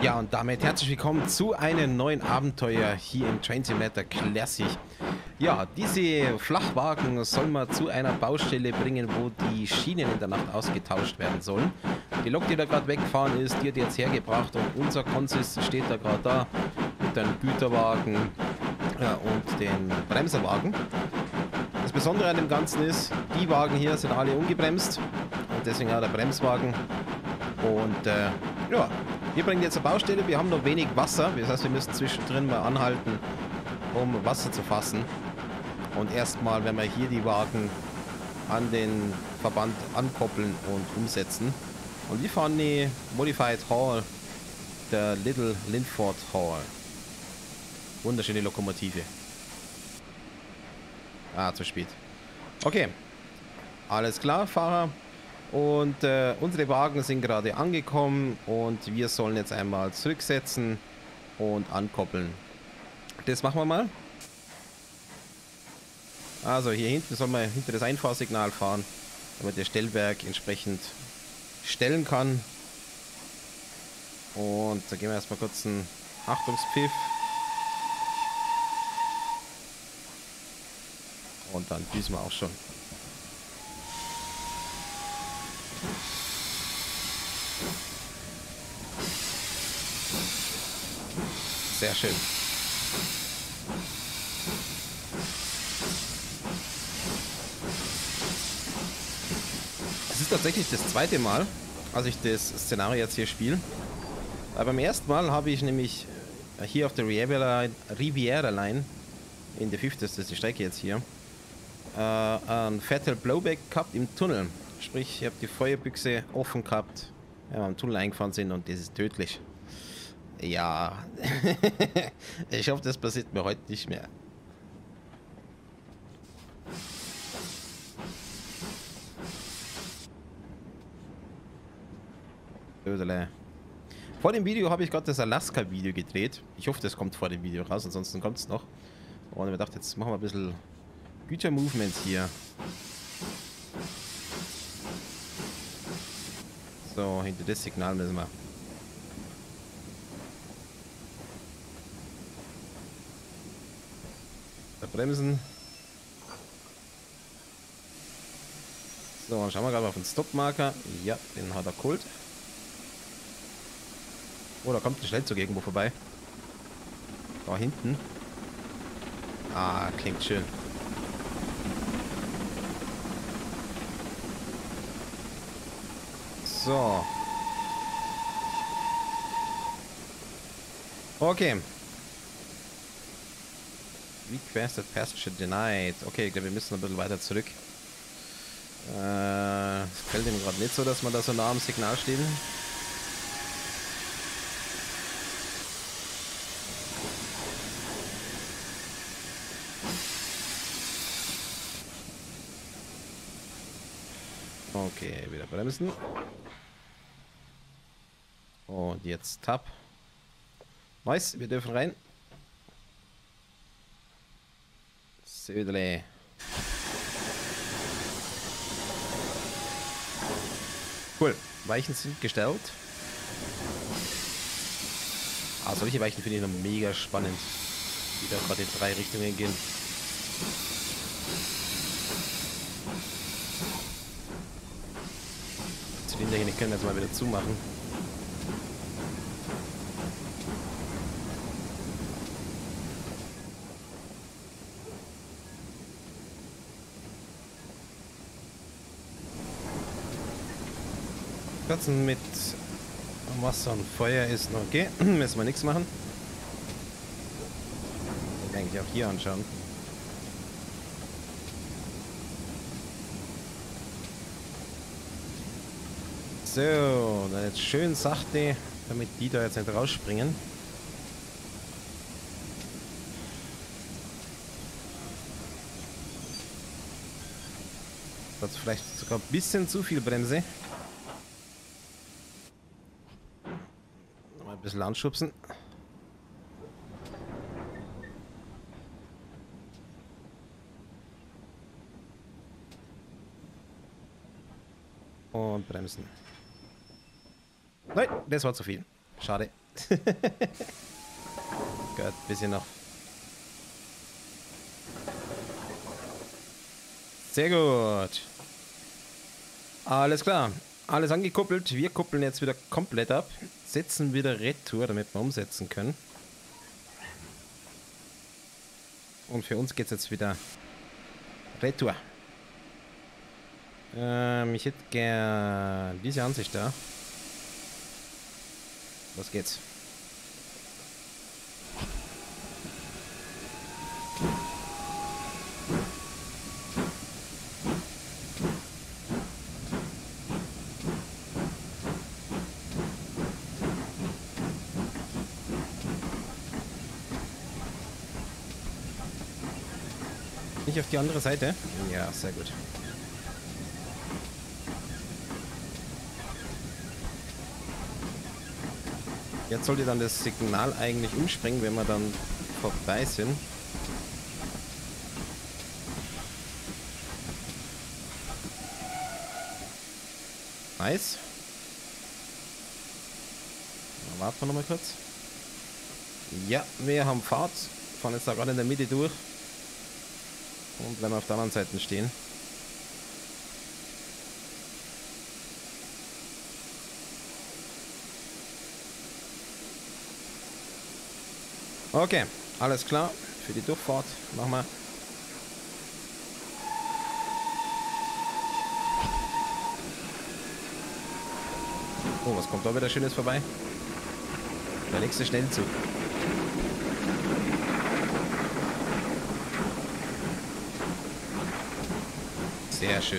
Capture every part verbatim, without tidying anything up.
Ja, und damit herzlich willkommen zu einem neuen Abenteuer hier im Train Simulator Classic. Ja, diese Flachwagen soll man zu einer Baustelle bringen, wo die Schienen in der Nacht ausgetauscht werden sollen. Die Lok, die da gerade weggefahren ist, die hat jetzt hergebracht und unser Konsist steht da gerade da mit dem Güterwagen ja, und den Bremserwagen. Das Besondere an dem Ganzen ist, die Wagen hier sind alle ungebremst und deswegen auch der Bremswagen. Und äh, ja, wir bringen jetzt eine Baustelle, wir haben noch wenig Wasser, das heißt wir müssen zwischendrin mal anhalten, um Wasser zu fassen. Und erstmal werden wir hier die Wagen an den Verband ankoppeln und umsetzen. Und wir fahren die Modified Hall, der Little Linford Hall. Wunderschöne Lokomotive. Ah, zu spät. Okay, alles klar, Fahrer. Und äh, unsere Wagen sind gerade angekommen und wir sollen jetzt einmal zurücksetzen und ankoppeln. Das machen wir mal. Also hier hinten soll man hinter das Einfahrsignal fahren, damit der Stellwerk entsprechend stellen kann. Und da geben wir erstmal kurz einen Achtungspfiff. Und dann düsen wir auch schon. Sehr schön. Es ist tatsächlich das zweite Mal, als ich das Szenario jetzt hier spiele. Aber beim ersten Mal habe ich nämlich hier auf der Riviera, Riviera Line, in der fünften, das ist die Strecke jetzt hier, äh, ein Fatal Blowback gehabt im Tunnel. Sprich, ich habe die Feuerbüchse offen gehabt, wenn wir im Tunnel eingefahren sind und das ist tödlich. Ja, ich hoffe, das passiert mir heute nicht mehr. Vor dem Video habe ich gerade das Alaska-Video gedreht. Ich hoffe, das kommt vor dem Video raus, ansonsten kommt es noch. Und ich dachte, jetzt machen wir ein bisschen Güter-Movements hier. So, hinter das Signal müssen wir. Bremsen. So, dann schauen wir gerade auf den Stop-Marker. Ja, den hat er geholt. Oh, da kommt ein Schnellzug irgendwo vorbei. Da hinten. Ah, klingt schön. So. Okay. Requested Passenger denied. Okay, ich glaube, wir müssen ein bisschen weiter zurück. Äh, es gefällt ihm gerade nicht so, dass wir da so nah am Signal stehen. Okay, wieder bremsen. Und jetzt Tab. Nice, wir dürfen rein. Södele. Cool. Weichen sind gestellt. Ah, solche Weichen finde ich noch mega spannend. Die da gerade in drei Richtungen gehen. Zylinder hier können wir jetzt mal wieder zumachen. Ganzen mit Wasser und Feuer ist noch okay. Müssen wir nichts machen. Ich kann eigentlich auch hier anschauen. So, dann jetzt schön sachte, damit die da jetzt nicht rausspringen. Das hat vielleicht sogar ein bisschen zu viel Bremse. Ein bisschen anschubsen. Und bremsen. Nein, das war zu viel. Schade. Gott, bisschen noch. Sehr gut. Alles klar. Alles angekuppelt. Wir kuppeln jetzt wieder komplett ab. Setzen wieder Retour, damit wir umsetzen können. Und für uns geht es jetzt wieder Retour. Ähm, ich hätte gern diese Ansicht da. Los geht's. Nicht auf die andere Seite? Ja, sehr gut. Jetzt sollte dann das Signal eigentlich umspringen, wenn wir dann vorbei sind. Nice. Na, warten wir noch mal kurz. Ja, wir haben Fahrt. Fahren jetzt da gerade in der Mitte durch. Und bleiben auf der anderen Seite stehen. Okay, alles klar. Für die Durchfahrt machen wir. Oh, was kommt da wieder Schönes vorbei? Der nächste Schnellzug. Sehr schön.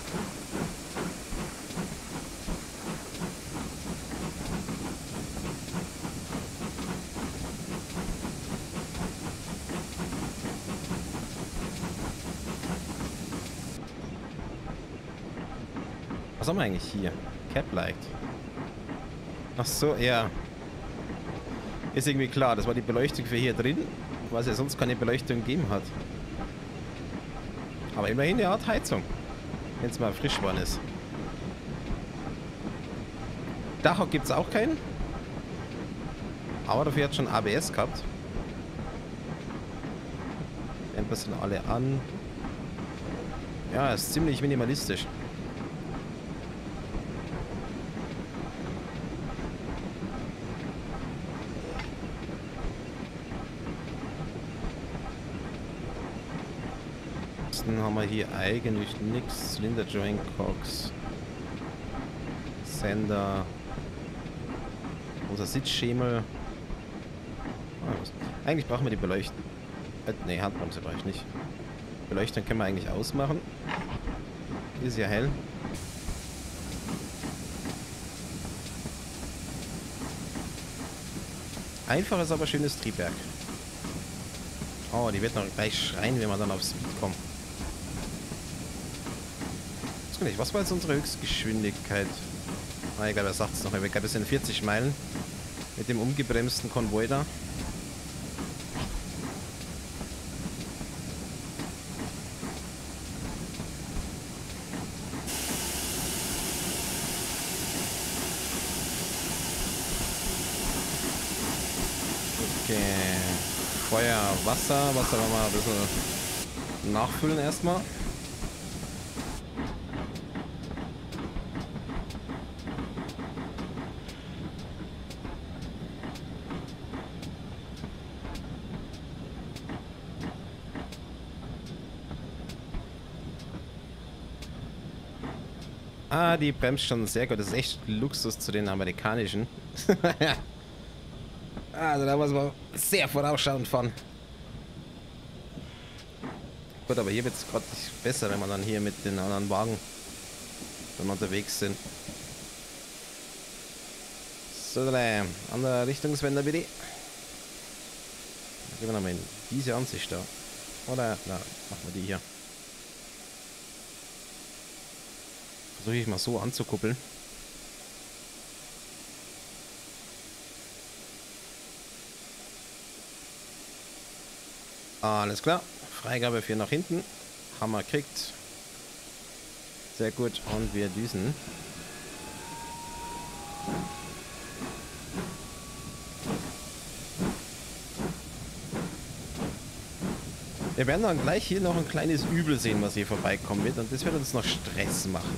Was haben wir eigentlich hier? Cap Light. Ach so, ja. Ist irgendwie klar, das war die Beleuchtung für hier drin, weil es ja sonst keine Beleuchtung gegeben hat. Aber immerhin eine Art Heizung, wenn es mal frisch geworden ist. Dach gibt es auch keinen. Aber dafür hat schon A B S gehabt. Camper sind alle an. Ja, ist ziemlich minimalistisch. Haben wir hier eigentlich nichts. Cylinder Joint Cox, Sender, unser Sitzschemel. Ah, eigentlich brauchen wir die Beleuchtung. Äh, ne, Handbremse brauche ich nicht. Beleuchtung können wir eigentlich ausmachen. Ist ja hell. Einfaches, aber schönes Triebwerk. Oh, die wird noch gleich schreien, wenn wir dann aufs Speed kommen. Was war jetzt unsere Höchstgeschwindigkeit? Ah, egal, wer sagt es noch? Ich glaube, es sind vierzig Meilen mit dem umgebremsten Konvoi da. Okay. Feuer, Wasser. Wasser wollen wir ein bisschen nachfüllen erstmal. Ah, die bremst schon sehr gut. Das ist echt Luxus zu den amerikanischen. Also da muss man sehr vorausschauend fahren. Gut, aber hier wird es gerade nicht besser, wenn wir dann hier mit den anderen Wagen dann unterwegs sind. So, dann andere Richtungswender bitte. Dann gehen wir nochmal in diese Ansicht da. Oder, na, machen wir die hier. Versuche ich mal so anzukuppeln. Alles klar. Freigabe für nach hinten. Hammer kriegt. Sehr gut. Und wir düsen. Wir werden dann gleich hier noch ein kleines Übel sehen, was hier vorbeikommen wird. Und das wird uns noch Stress machen.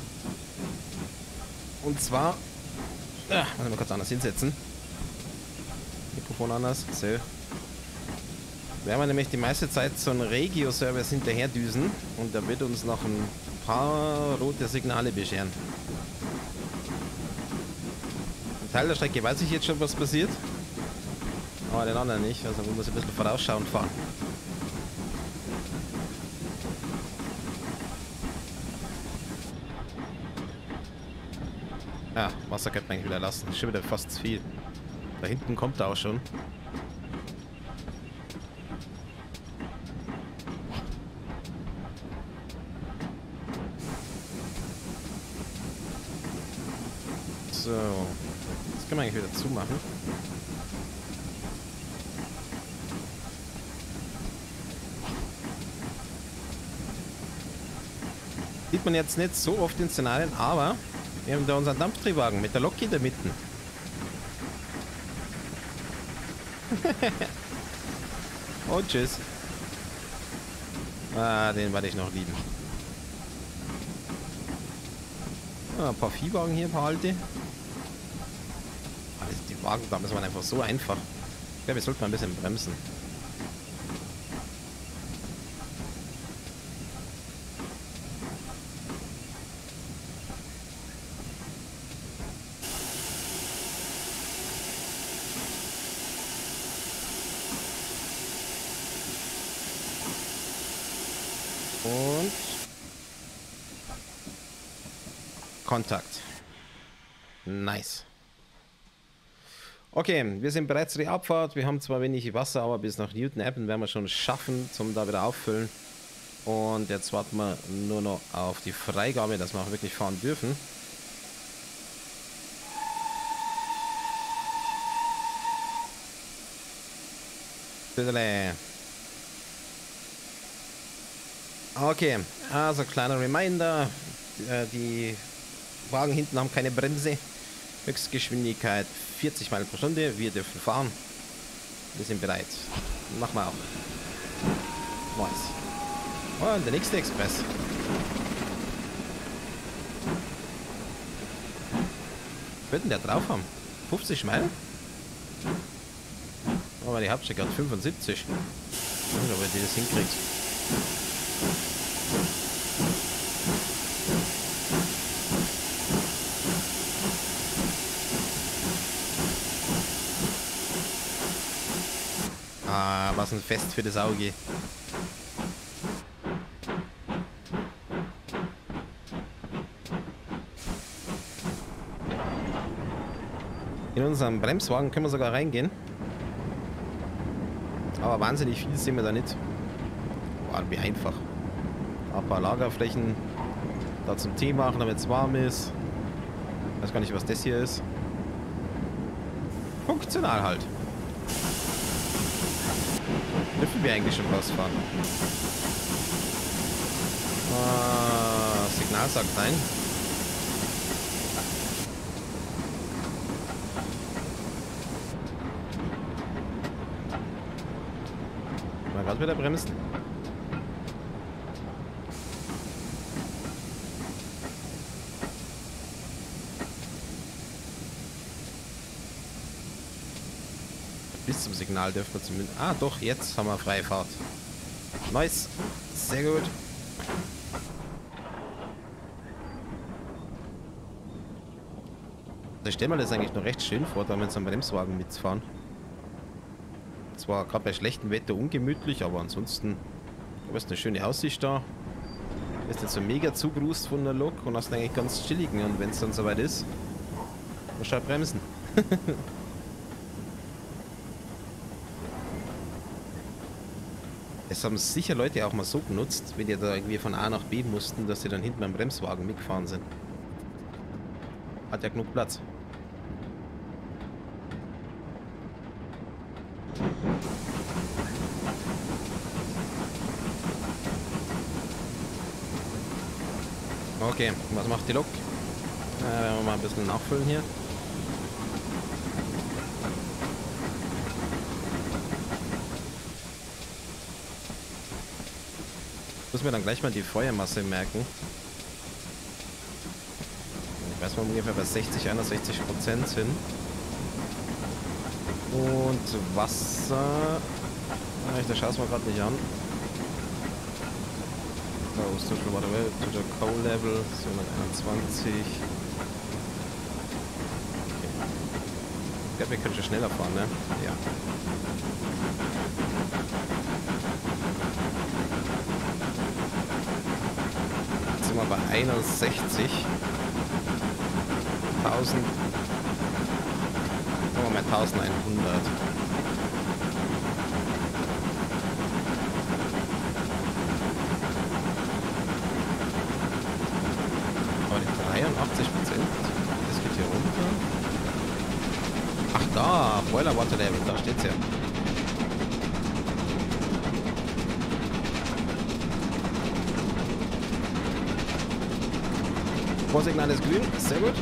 Und zwar... Ah, muss ich mal kurz anders hinsetzen. Mikrofon anders. So. Werden wir nämlich die meiste Zeit so einen Regio-Service hinterher düsen. Und da wird uns noch ein paar rote Signale bescheren. Ein Teil der Strecke weiß ich jetzt schon, was passiert. Aber den anderen nicht. Also man muss ein bisschen vorausschauend fahren. Ja, Wasser könnte man eigentlich wieder lassen. Ist schon wieder fast zu viel. Da hinten kommt er auch schon. So. Das können wir eigentlich wieder zumachen. Sieht man jetzt nicht so oft in Szenarien, aber wir haben da unseren Dampftriebwagen mit der Lok in der Mitte. Oh, tschüss. Ah, den werde ich noch lieben. Ah, ein paar Viehwagen hier, ein paar alte. Ah, die Wagen damals waren einfach so einfach. Ich glaube, wir sollten mal ein bisschen bremsen. Und Kontakt. Nice. Okay, wir sind bereits für die Abfahrt. Wir haben zwar wenig Wasser, aber bis nach Newton Abbot werden wir schon schaffen, zum da wieder auffüllen. Und jetzt warten wir nur noch auf die Freigabe, dass wir auch wirklich fahren dürfen. Okay, also kleiner Reminder, die Wagen hinten haben keine Bremse, Höchstgeschwindigkeit vierzig Meilen pro Stunde, wir dürfen fahren, wir sind bereit, machen wir auch. Nice. Und der nächste Express. Was wird denn der drauf haben? fünfzig Meilen? Aber die Hauptstrecke hat fünfundsiebzig. Ich weiß nicht, ob ihr das hinkriegt. Ah, was ein Fest für das Auge. In unserem Bremswagen können wir sogar reingehen. Aber wahnsinnig viel sehen wir da nicht. Boah, wie einfach. Ein paar Lagerflächen da zum Tee machen, damit es warm ist. Ich weiß gar nicht, was das hier ist. Funktional halt. Dürfen wir eigentlich schon rausfahren? Ah, Signal sagt nein. Mal gerade wieder bremsen. Bis zum Signal dürfen wir zumindest... Ah, doch, jetzt haben wir freie Fahrt. Nice. Sehr gut. Ich stelle mir das eigentlich noch recht schön vor, da mit so einem Bremswagen mitfahren. Zwar gerade bei schlechtem Wetter ungemütlich, aber ansonsten du hast eine schöne Aussicht da. Ist nicht so mega zugerust von der Lok und hast eigentlich ganz chilligen. Und wenn es dann soweit ist, musst du halt bremsen. Es haben sicher Leute auch mal so genutzt, wenn die da irgendwie von A nach B mussten, dass sie dann hinten beim Bremswagen mitgefahren sind. Hat ja genug Platz. Okay, was macht die Lok? Äh, werden wir mal ein bisschen nachfüllen hier. Muss mir dann gleich mal die Feuermasse merken. Ich weiß mal ungefähr bei sechzig, einundsechzig Prozent sind. Und Wasser. Ah, ich schaue es mir gerade nicht an. Oh, Social Water Well, Total Coal Level, siebenhunderteinundzwanzig. Okay. Ich glaube, wir können schon schneller fahren, ne? Ja. Jetzt sind wir bei einundsechzig. tausend. Machen wir mal eintausendeinhundert. Aber die dreiundachtzig Prozent, das geht hier runter. Ach da, Boiler Water Level, da steht's ja. Vorsignal ist grün, sehr gut.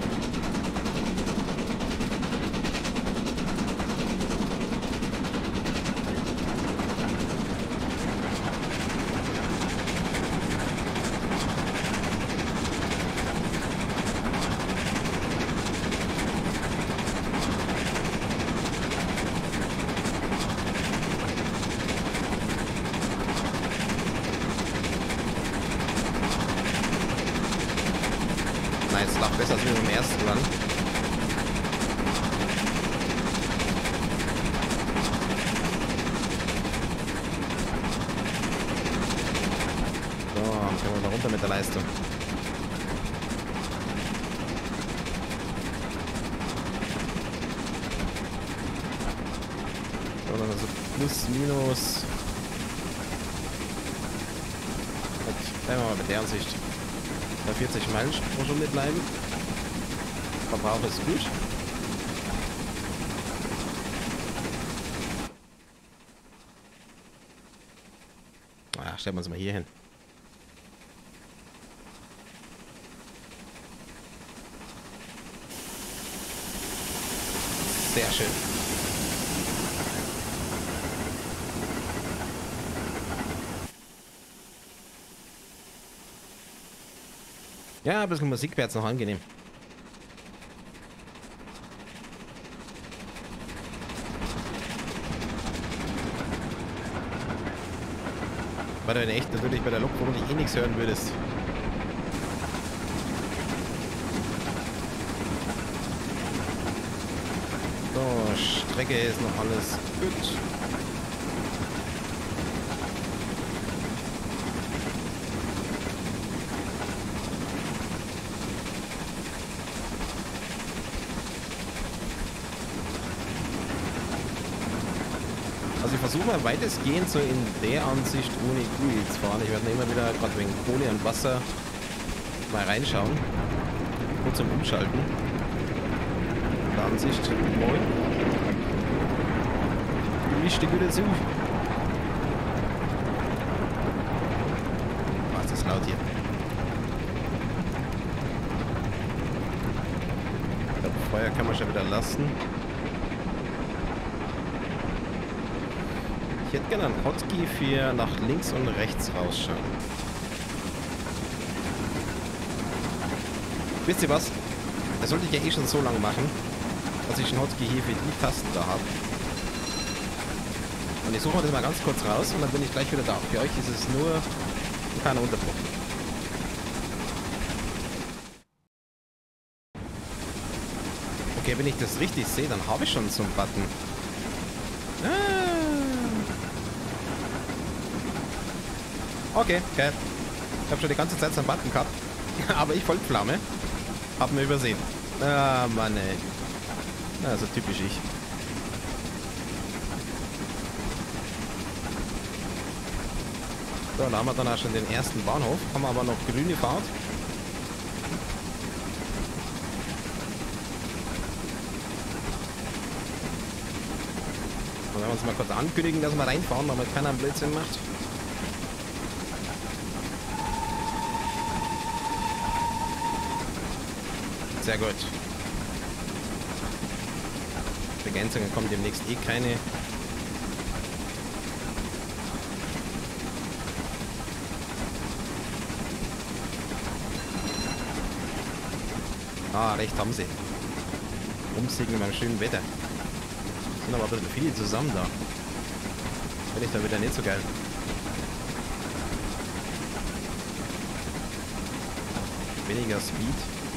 Es lag besser als wir beim ersten Run. So, können wir mal runter mit der Leistung. So, dann also plus, minus. Gut, bleiben wir mal mit der Ansicht. Bei vierzig Meilen pro Stunde bleiben. Verbrauch ist gut. Ah, stellen wir uns mal hier hin. Sehr schön. Ja, ein bisschen Musik wäre jetzt noch angenehm. Weil du in echt natürlich bei der Lok vermutlich eh nichts hören würdest. So, Strecke ist noch alles gut. Also ich versuche mal weitestgehend so in der Ansicht ohne G U I zu fahren. Ich werde immer wieder, gerade wegen Kohle und Wasser, mal reinschauen. Kurz zum Umschalten. In der Ansicht. Moin. Wie steht wieder zu? Ah, ist das laut hier. Ich glaube, Feuer kann man schon wieder lassen. Ich hätte gerne einen Hotkey für nach links und rechts rausschauen. Wisst ihr was? Das sollte ich ja eh schon so lange machen, dass ich einen Hotkey hier für die Tasten da habe. Und ich suche mir das mal ganz kurz raus und dann bin ich gleich wieder da. Für euch ist es nur ein kleiner Unterbruch. Okay, wenn ich das richtig sehe, dann habe ich schon so einen Button. Ah. Okay, okay. Ich habe schon die ganze Zeit so einen Button gehabt. Aber ich Vollflamme. Hab mir übersehen. Ah, Mann, ey. Na, so typisch ich. So, da haben wir dann auch schon den ersten Bahnhof. Haben wir aber noch grüne Fahrt. Und wenn wir uns mal kurz ankündigen, dass wir reinfahren, damit keiner einen Blödsinn macht. Sehr gut. Begänzungen kommen demnächst eh keine. Ah, recht haben sie. Rumsegeln beim schönen Wetter. Sind aber ein bisschen viele zusammen da. Finde ich dann wieder nicht so geil. Weniger Speed.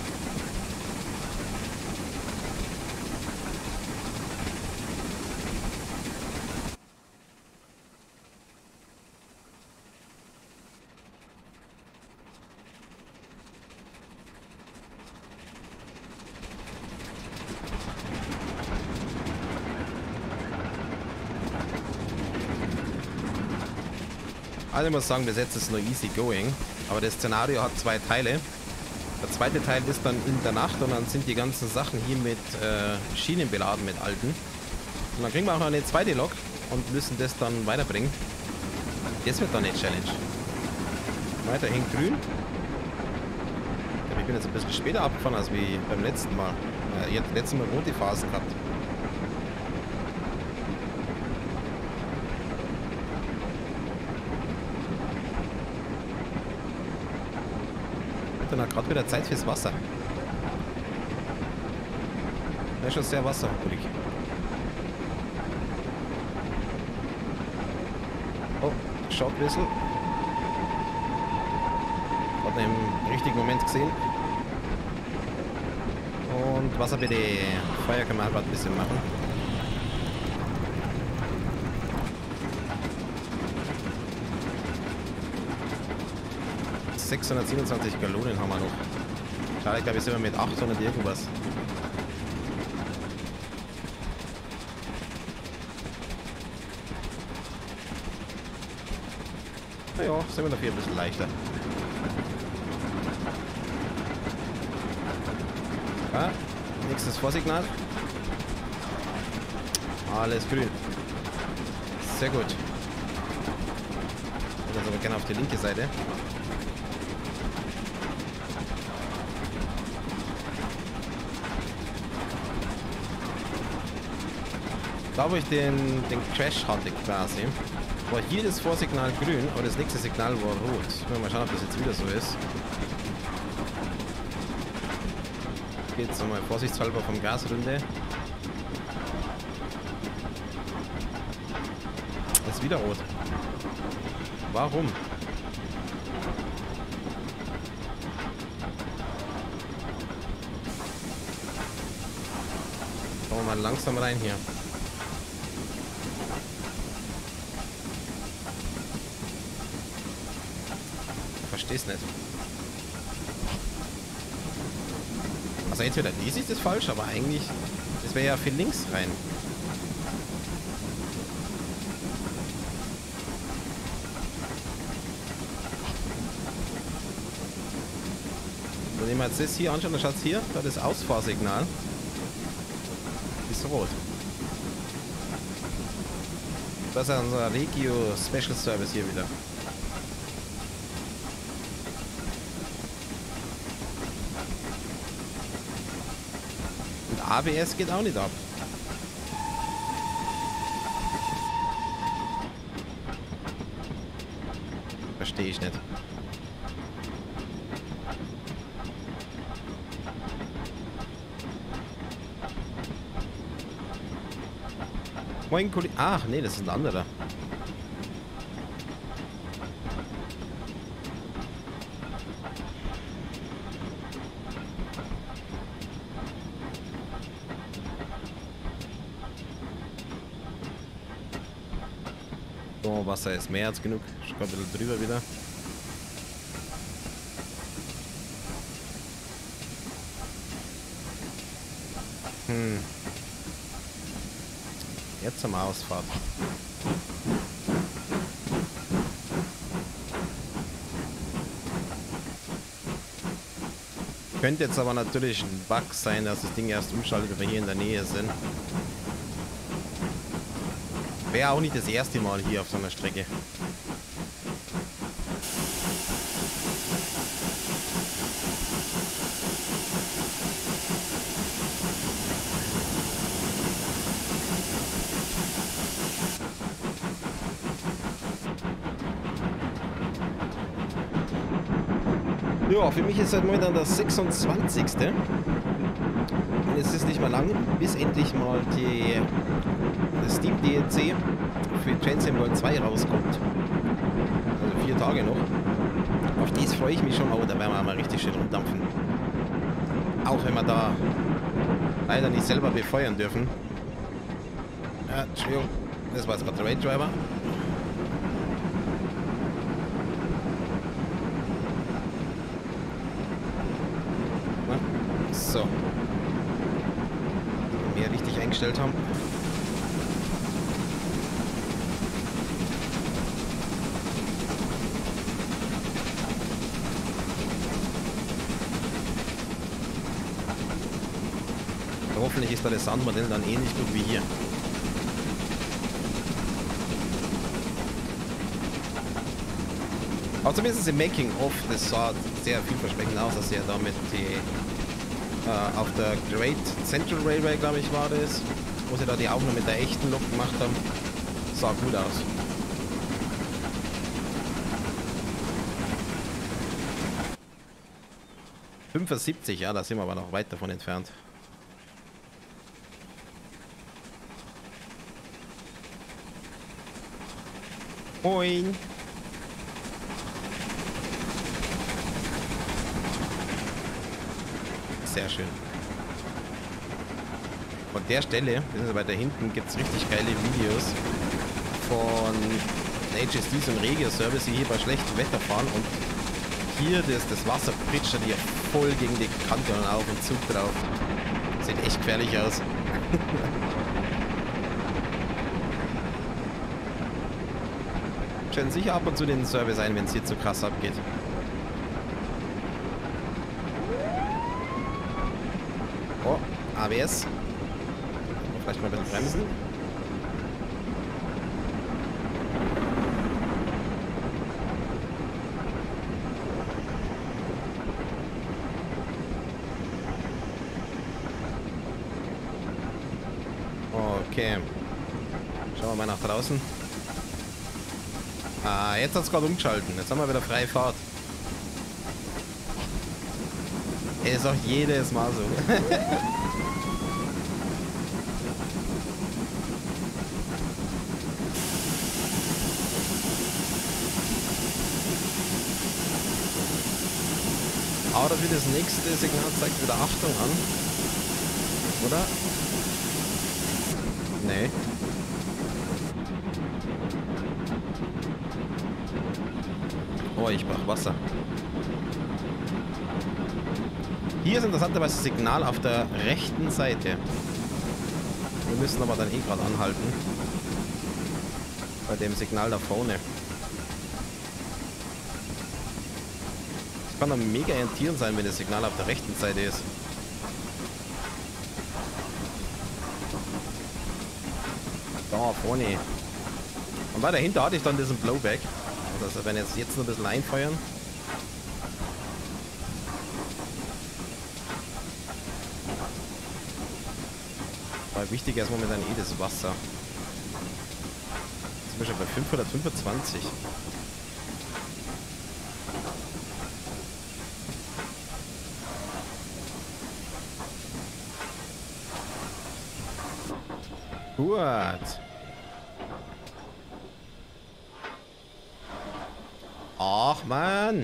Also ich muss sagen, bis jetzt ist es nur easy going. Aber das Szenario hat zwei Teile. Der zweite Teil ist dann in der Nacht und dann sind die ganzen Sachen hier mit äh, Schienen beladen, mit alten. Und dann kriegen wir auch noch eine zweite Lok und müssen das dann weiterbringen. Das wird dann eine Challenge. Weiterhin grün. Ich bin jetzt ein bisschen später abgefahren als wie beim letzten Mal. Äh, jetzt letztes Mal rote Phasen gehabt. Dann hat gerade wieder Zeit fürs Wasser. Er ist schon sehr wasserhungrig. Oh, Short Whistle. Hat ihn im richtigen Moment gesehen. Und Wasser bitte. Feuer kann man halt ein bisschen machen. sechshundertsiebenundzwanzig Gallonen haben wir noch. Schade, ich glaube, wir sind mit achthundert irgendwas. Naja, sind wir dafür ein bisschen leichter. Ja, nächstes Vorsignal. Alles grün. Sehr gut. Ich würde aber gerne auf die linke Seite. Da wo ich den, den Crash hatte quasi, war hier das Vorsignal grün, aber das nächste Signal war rot. Ich will mal schauen, ob das jetzt wieder so ist. Geht jetzt nochmal vorsichtshalber vom Gas runter. Ist wieder rot. Warum? Schauen wir mal langsam rein hier. Versteh's nicht. Also entweder lese ich das falsch, aber eigentlich, das wäre ja für links rein. Wenn wir jetzt das hier anschauen, dann schaut es hier, da das Ausfahrsignal ist rot. Das ist unser Regio Special Service hier wieder. A B S geht auch nicht ab. Verstehe ich nicht. Moin Kollege. Ach nee, das ist ein anderer. So, Wasser ist mehr als genug. Ich komme ein bisschen drüber wieder. Hm. Jetzt haben wir Ausfahrt. Könnte jetzt aber natürlich ein Bug sein, dass das Ding erst umschaltet, wenn wir hier in der Nähe sind. Wäre auch nicht das erste Mal hier auf so einer Strecke. Ja, für mich ist halt momentan das sechsundzwanzigste Und es ist nicht mehr lang, bis endlich mal die das Steam D L C für Train Sim World zwei rauskommt. Also vier Tage noch. Auf dies freue ich mich schon, aber da werden wir mal richtig schön rumdampfen. Auch wenn wir da leider nicht selber befeuern dürfen. Ja, Entschuldigung, das war jetzt gerade der Raid Driver. So. Wenn wir richtig eingestellt haben. Hoffentlich ist da das Soundmodell dann ähnlich gut wie hier. Aber zumindest im Making-of, das sah sehr vielversprechend aus, dass er damit die äh, auf der Great Central Railway, glaube ich, war das, wo sie da die Aufnahme mit der echten Lok gemacht haben. Sah gut aus. fünfundsiebzig, ja, da sind wir aber noch weit davon entfernt. Moin! Sehr schön. Von der Stelle, also weiter hinten, gibt es richtig geile Videos von H S Ds und Regio-Service, die hier bei schlechtem Wetter fahren und hier das, das Wasser pritschert hier voll gegen die Kante und auf und Zug drauf. Sieht echt gefährlich aus. Stellen sicher ab und zu den Service ein, wenn es hier zu krass abgeht. Oh, A B S. Vielleicht mal ein bisschen bremsen. Okay. Schauen wir mal nach draußen. Ah, jetzt hat es gerade umgeschalten. Jetzt haben wir wieder freie Fahrt. Ist auch jedes Mal so. Aber dafür das nächste Signal zeigt wieder Achtung an. Oder? Nee. Oh, ich brauche Wasser. Hier ist interessanterweise das Signal auf der rechten Seite. Wir müssen aber dann eh gerade anhalten. Bei dem Signal da vorne. Es kann dann mega irritierend sein, wenn das Signal auf der rechten Seite ist. Da vorne. Und weiter dahinter hatte ich dann diesen Blowback. Also wenn jetzt jetzt noch ein bisschen einfeuern. Aber wichtiger ist momentan eh das Wasser. Jetzt sind wir schon bei fünfhundertfünfundzwanzig. Gut. Ach man.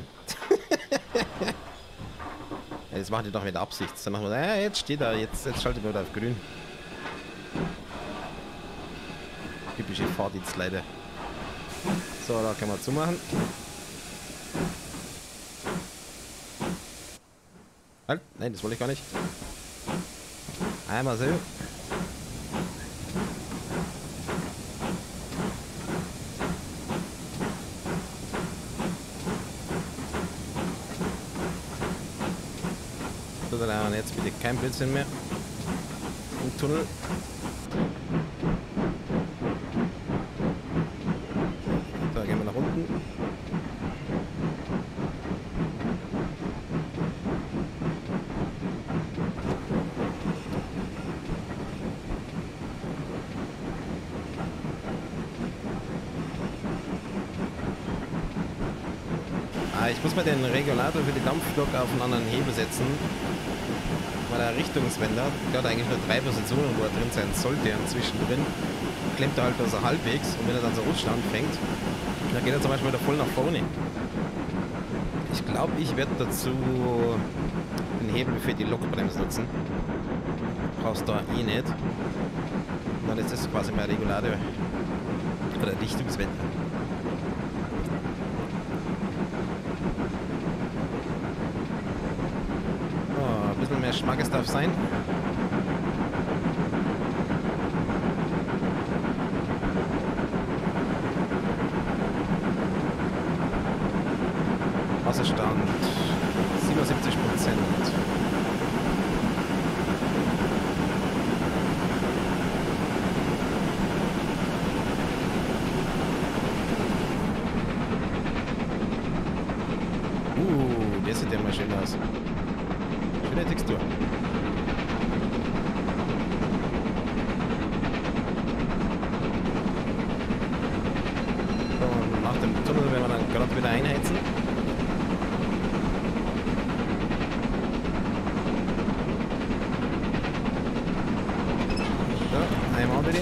Jetzt macht ihr doch mit Absicht. Dann machen wir, äh, jetzt steht er, jetzt, jetzt schaltet er wieder auf grün. Typische Fahrdienstleiter. So, da können wir zumachen. Halt, nein, das wollte ich gar nicht. Einmal so. Und jetzt bitte kein Blödsinn mehr im Tunnel. So, gehen wir nach unten. Ah, ich muss mal den Regulator für die Dampflok auf einen anderen Hebel setzen. Weil er Richtungswender hat. Der hat eigentlich nur drei Positionen, wo er drin sein sollte. Und zwischendrin klemmt er halt nur so halbwegs. Und wenn er dann so rutschen anfängt, dann geht er zum Beispiel wieder voll nach vorne. Ich glaube, ich werde dazu den Hebel für die Lokbremse nutzen. Brauchst du da eh nicht. Und dann ist das quasi mein Regulator oder Richtungswender. Oh, ein bisschen mehr Schmackes darf sein. Wasserstand siebenundsiebzig Prozent. Uh, der sieht ja mal schön aus. Schöne Textur. Und nach dem Tunnel werden wir dann gerade wieder einheizen. So, einmal bitte.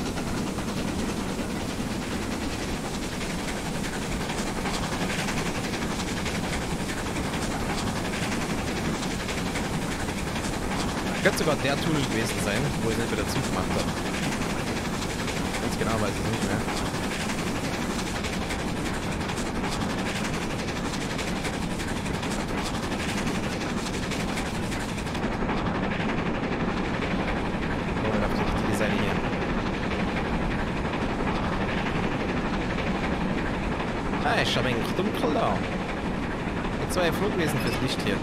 Könnte sogar der Tunnel gewesen sein, wo ich nicht wieder zugemacht habe. Ganz genau weiß ich es nicht mehr. Oh, auf die richtige Seite hier. Ah, ist schon ein wenig dunkel da. Jetzt war ja froh gewesen fürs Licht hier.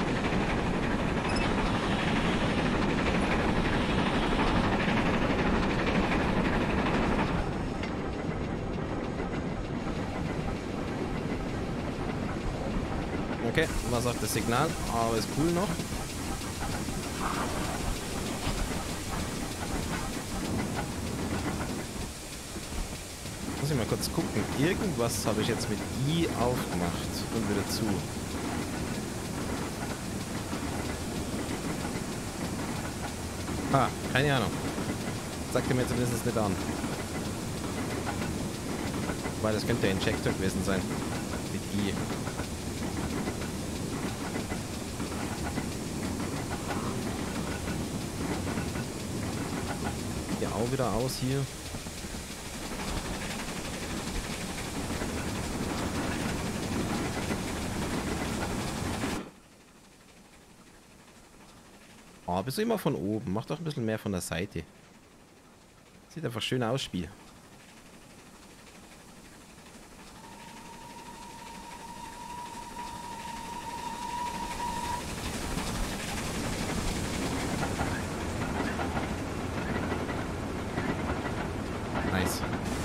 Okay, was sagt das Signal? Aber ist cool noch. Muss ich mal kurz gucken. Irgendwas habe ich jetzt mit I aufgemacht und wieder zu. Ah, keine Ahnung. Sagt er mir zumindest nicht an. Weil das könnte ein Injector gewesen sein. Mit I. Auch wieder aus hier. Oh, bist du immer von oben. Mach doch ein bisschen mehr von der Seite. Sieht einfach schön aus, Spiel. Nice.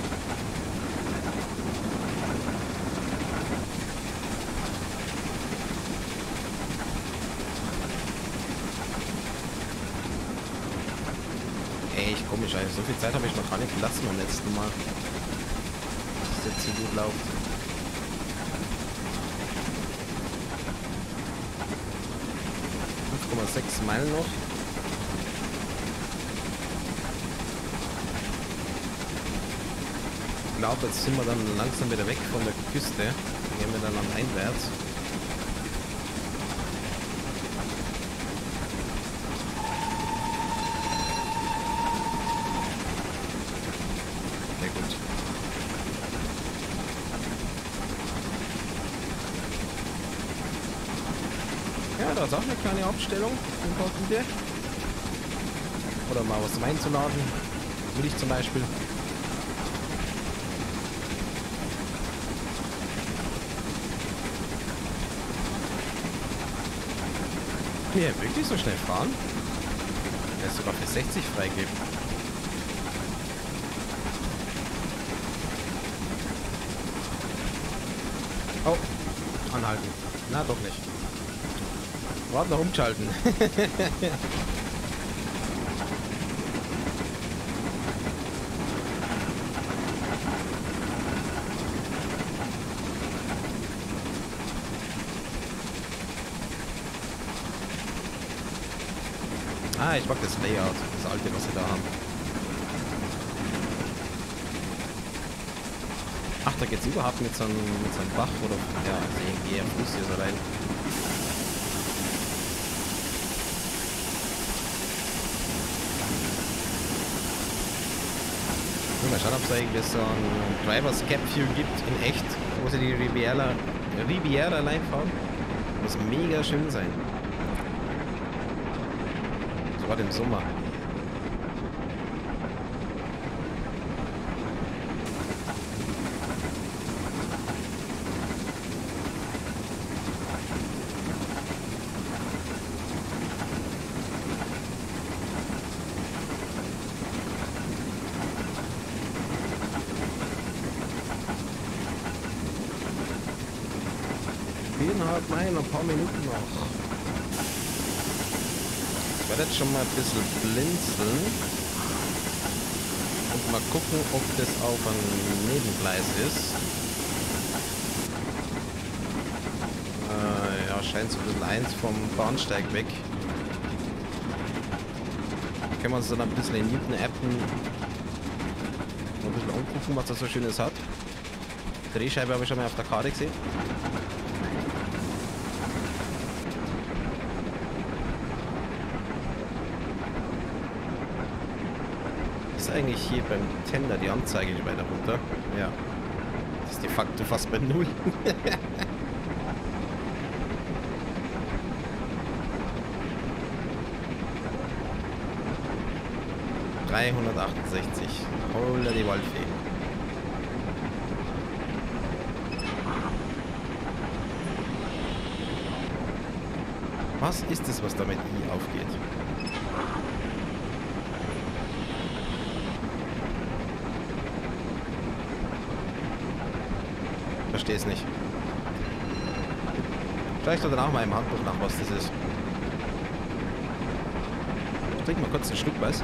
Ey, ich komisch, Alter. So viel Zeit habe ich noch gar nicht gelassen beim letzten Mal. Dass es jetzt so gut läuft. fünf Komma sechs Meilen noch. Ich glaube, jetzt sind wir dann langsam wieder weg von der Küste. Gehen wir dann landeinwärts. Sehr gut. Ja, da ist auch eine kleine Abstellung im Parkende. Oder mal was reinzuladen. Milch zum Beispiel. Hier, wirklich so schnell fahren? Er ist sogar für sechzig freigeben. Oh, anhalten. Na, doch nicht. Warte, noch umschalten. Ah, ich mag das Layout, das alte, was sie da haben. Ach, da geht's überhaupt mit so einem, mit so einem Bach oder ja, also irgendwie eher Fluss hier so rein. Mal schauen, ob es eigentlich so ein Drivers Gap View gibt in echt, wo sie die Riviera, Riviera Line fahren. Muss mega schön sein. Sogar im Sommer. Viereinhalb Meilen, ein paar Minuten noch. Ich werde jetzt schon mal ein bisschen blinzeln und mal gucken, ob das auf einem Nebengleis ist. Äh, ja, scheint so ein bisschen eins vom Bahnsteig weg. Können wir uns dann ein bisschen in Newton appen und ein bisschen angucken, was das so Schönes hat. Drehscheibe habe ich schon mal auf der Karte gesehen. Ist eigentlich hier beim Tender die Anzeige nicht weiter runter? Ja. Das ist de facto fast bei null. dreihundertachtundsechzig. Holla die Waldfee. Was ist es, was da mit I aufgeht? Verstehe es nicht. Vielleicht oder nach meinem Handbuch nach, was das ist. Ich trinke mal kurz einen Schluck, was?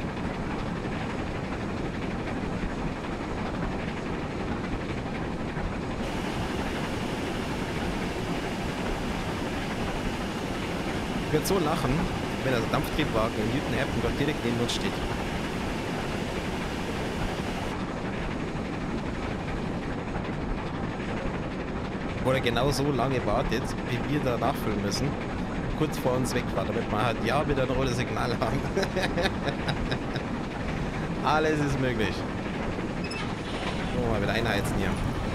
Ich würde so lachen, wenn der Dampftriebwagen in Newton Appen dort direkt neben uns steht. Oder genau so lange wartet, wie wir da nachfüllen müssen, kurz vor uns wegfahren, damit man halt ja wieder ein rotes Signal haben. Alles ist möglich. So, mal wieder einheizen hier.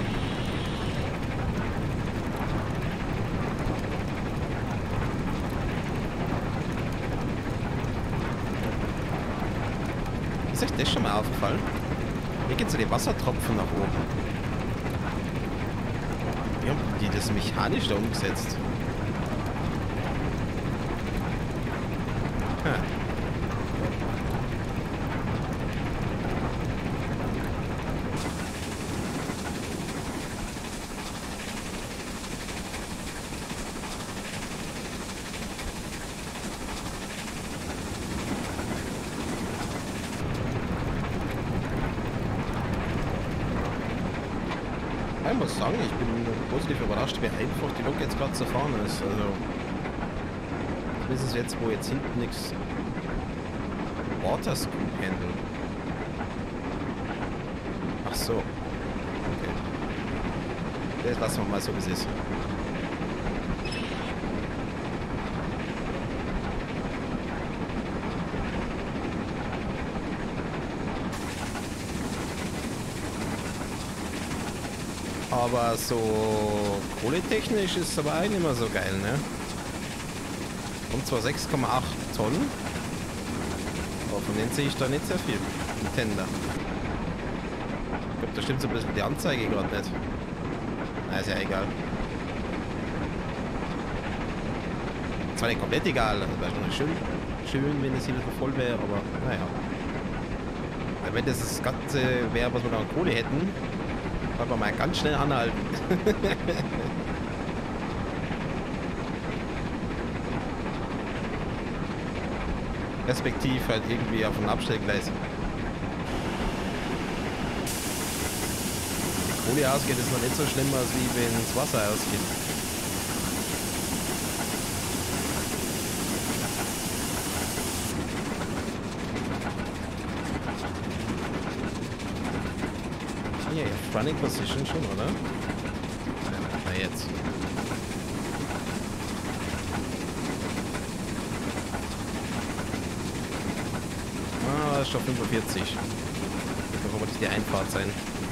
Ist euch das schon mal aufgefallen? Hier geht so die Wassertropfen nach oben. Wie haben die das mechanisch da umgesetzt? Hm. Ich muss sagen, ich bin positiv überrascht, wie einfach die Lok jetzt gerade zu fahren ist. Also, das ist jetzt, wo jetzt hinten nichts Water Scoop Handle. Ach so. Okay. Das lassen wir mal so, wie es ist. Aber so kohletechnisch ist es aber auch nicht mehr so geil, ne? Und zwar sechs Komma acht Tonnen. Aber von denen sehe ich da nicht sehr viel. Im Tender. Ich glaube, da stimmt so ein bisschen die Anzeige gerade nicht. Na, ist ja egal. Zwar nicht komplett egal, das wäre schon schön, schön, wenn es hier voll wäre, aber naja. Wenn das das Ganze wäre, was wir noch an Kohle hätten, kann man mal ganz schnell anhalten. Respektiv halt irgendwie auf dem Abstellgleis. Die Kohle ausgeht, ist noch nicht so schlimm, als wie wenn das Wasser ausgeht. Ja, ja, Running Position schon, oder? Na jetzt. Ah, das ist schon fünfundvierzig. Da wird die Einfahrt sein.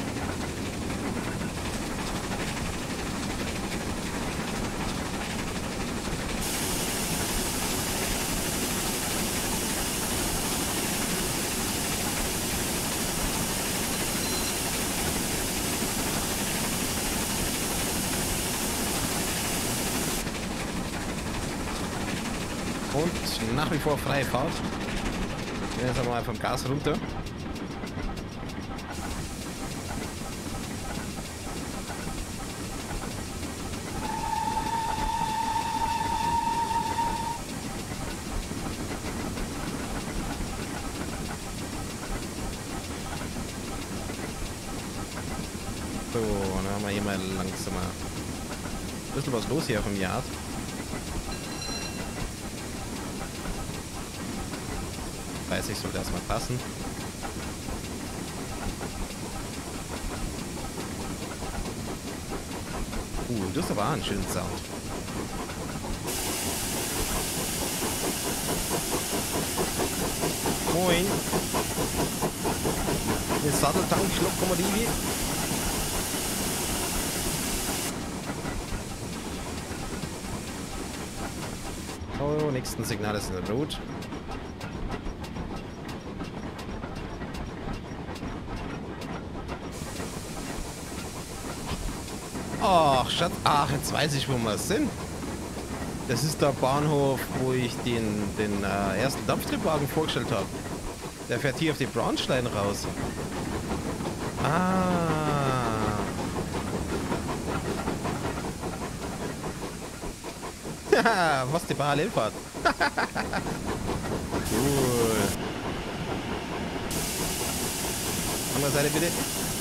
Und nach wie vor freie Fahrt. Jetzt haben wir mal vom Gas runter. So, dann haben wir hier mal langsamer. Ein bisschen was los hier vom Yard. dreißig sollte erstmal passen. Uh, das ist aber auch ein schöner Sound. Moin. Eine Satteltank-Lokomotive. Oh, nächsten Signal ist in Rot. Ach, Schatz. Ach, jetzt weiß ich, wo wir sind. Das ist der Bahnhof, wo ich den, den äh, ersten Dampftriebwagen vorgestellt habe. Der fährt hier auf die Branchline raus. Ah. Haha, was die Parallelfahrt. Cool. Andere Seite bitte.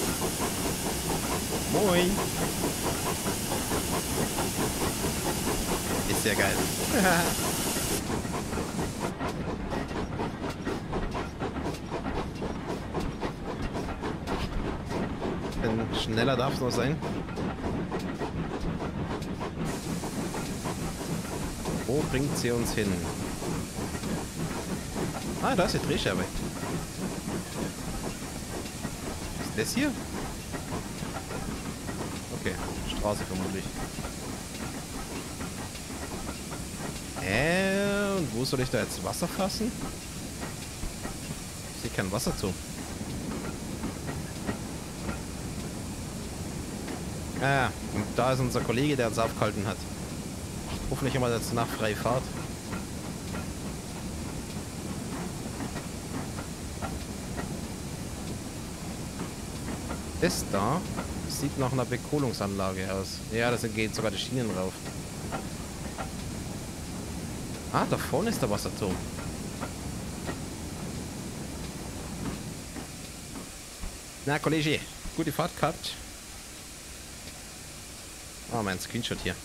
Moin. Ist sehr geil. Denn schneller darf es noch sein. Wo bringt sie uns hin? Ah, da ist die Drehscheibe. Ist das hier? Okay, Straße vermutlich. Äh, und wo soll ich da jetzt Wasser fassen? Ich sehe kein Wasser zu. Ah, und da ist unser Kollege, der uns aufgehalten hat. Hoffentlich haben wir jetzt nach freie Fahrt. Das da sieht nach einer Bekohlungsanlage aus. Ja, da gehen sogar die Schienen rauf. Ah, da vorne ist der Wasserturm. Na, Kollege, gute Fahrt gehabt. Ah, mein Screenshot hier.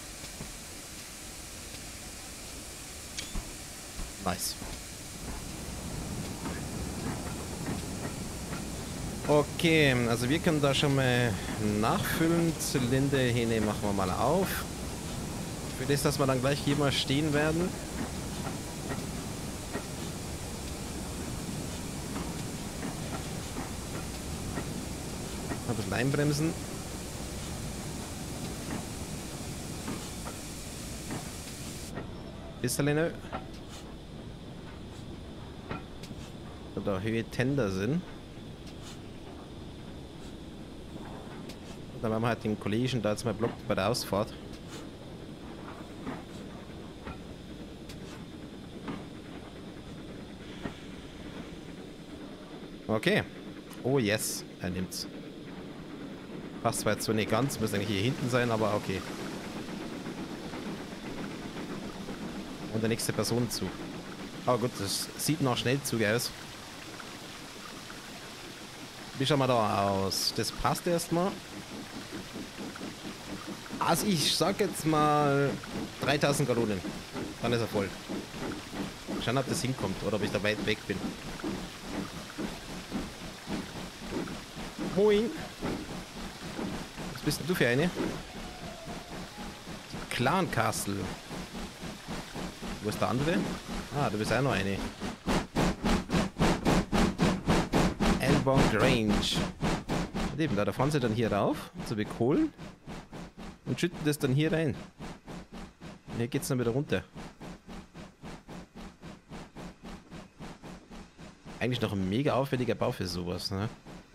Nice. Okay, also wir können da schon mal nachfüllen. Zylinderhähne machen wir mal auf. Für das, dass wir dann gleich hier mal stehen werden. Ein bisschen einbremsen. Bisschen da Höhe Tender sind. Und dann werden wir halt den Kollegen da jetzt mal blocken bei der Ausfahrt. Okay. Oh yes, er nimmt's. Passt zwar jetzt so nicht ganz, muss eigentlich hier hinten sein, aber okay. Und der nächste Personenzug. Aber gut, das sieht nach Schnellzug aus. Wie schauen wir da aus? Das passt erstmal. Also ich sag jetzt mal dreitausend Gallonen. Dann ist er voll. Schauen, ob das hinkommt oder ob ich da weit weg bin. Moin. bist denn du für eine? Clan Castle. Wo ist der andere? Ah, du bist auch noch eine. Elbong Range. Und eben, da, da fahren sie dann hier rauf, zu bekohlen und schütten das dann hier rein. Und hier geht's dann wieder runter. Eigentlich noch ein mega aufwendiger Bau für sowas, ne?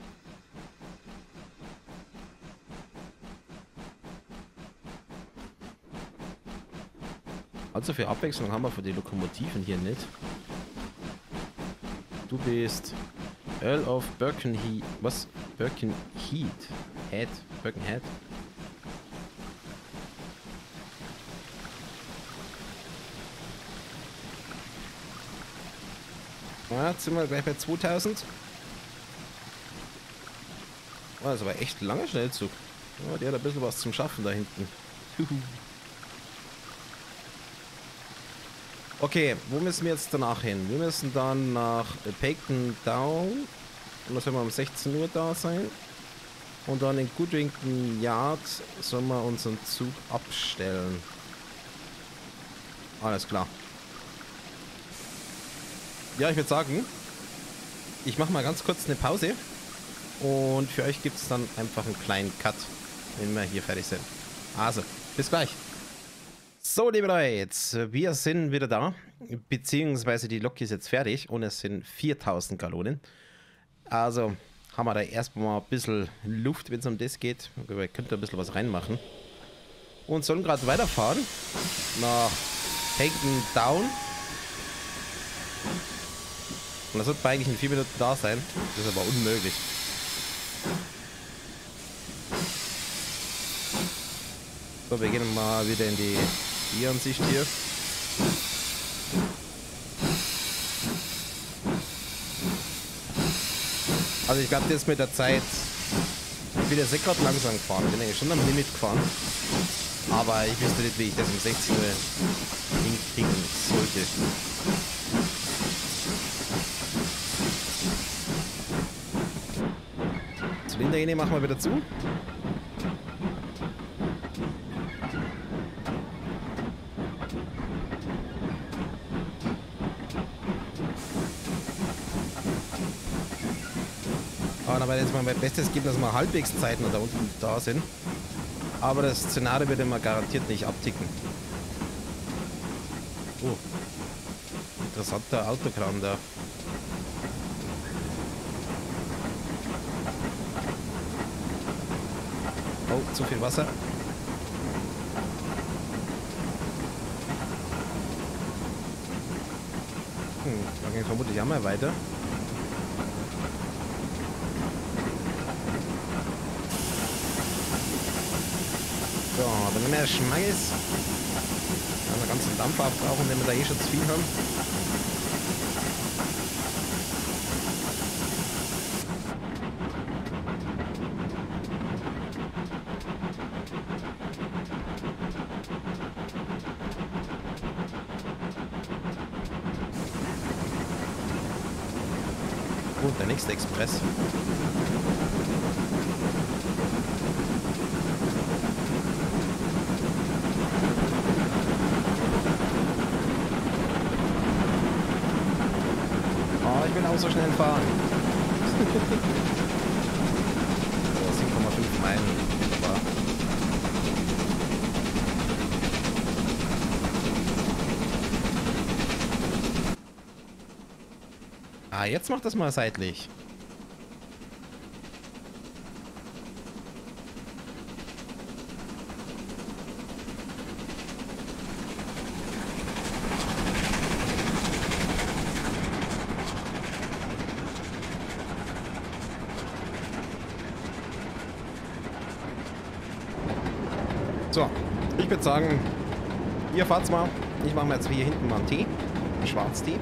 Also für Abwechslung haben wir für die Lokomotiven hier nicht. Du bist Earl of Birkenhead. Was? Birkenhead? Head? Birkenhead? Ja, jetzt sind wir gleich bei zweitausend. Oh, das war echt ein langer Schnellzug. Oh, der hat ein bisschen was zum Schaffen da hinten. Okay, wo müssen wir jetzt danach hin? Wir müssen dann nach Paignton Down. Und da sollen wir um sechzehn Uhr da sein. Und dann in Goodrington Yard sollen wir unseren Zug abstellen. Alles klar. Ja, ich würde sagen, ich mache mal ganz kurz eine Pause. Und für euch gibt es dann einfach einen kleinen Cut, wenn wir hier fertig sind. Also, bis gleich. So, liebe Leute, wir sind wieder da, beziehungsweise die Lok ist jetzt fertig und es sind viertausend Gallonen. Also haben wir da erstmal ein bisschen Luft, wenn es um das geht. Wir könnten ein bisschen was reinmachen. Und sollen gerade weiterfahren nach Paignton Down. Und das wird eigentlich in vier Minuten da sein. Das ist aber unmöglich. So, wir gehen mal wieder in die Die Ansicht hier. Also ich glaube, das mit der Zeit, ich bin jetzt nicht gerade langsam gefahren, bin eigentlich schon am Limit gefahren. Aber ich wüsste nicht, wie ich das um sechzehn Uhr hinkriegen sollte. Zylinderhähne machen wir wieder zu. Aber jetzt mal mein Bestes geben, dass wir halbwegs Zeiten da unten da sind. Aber das Szenario wird immer garantiert nicht abticken. Oh. Interessanter Autokran da. Oh, zu viel Wasser. Hm, dann geht vermutlich auch mal weiter. So, aber nicht mehr Schmeiß. Dann den ganzen Dampf aufbrauchen, wenn wir da eh schon zu viel haben. Gut, der nächste Express. Ich will auch so schnell fahren. So, sieben Komma fünf Meilen. Wunderbar. Ah, jetzt macht das mal seitlich. So, ich würde sagen, ihr fahrt's mal. Ich mache mir jetzt hier hinten mal einen Tee. Einen Schwarztee.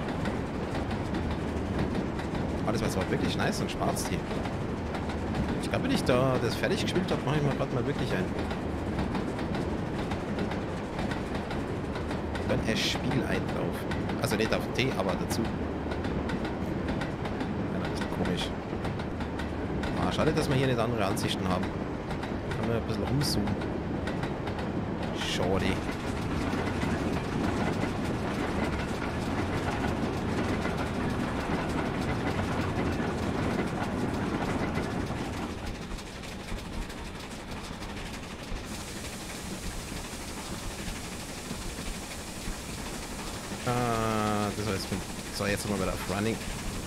Aber das war wirklich nice, ein Schwarztee. Ich glaube, wenn ich da das fertig gespielt habe, mache ich mir gerade mal wirklich ein. Dann ein Spielei drauf. Also nicht auf den Tee, aber dazu. Ja, das ist komisch. Ah, schade, dass wir hier nicht andere Ansichten haben. Kann man ein bisschen rumzoomen. Schade. Ah, das war jetzt mit. So, jetzt sind wir wieder auf Running.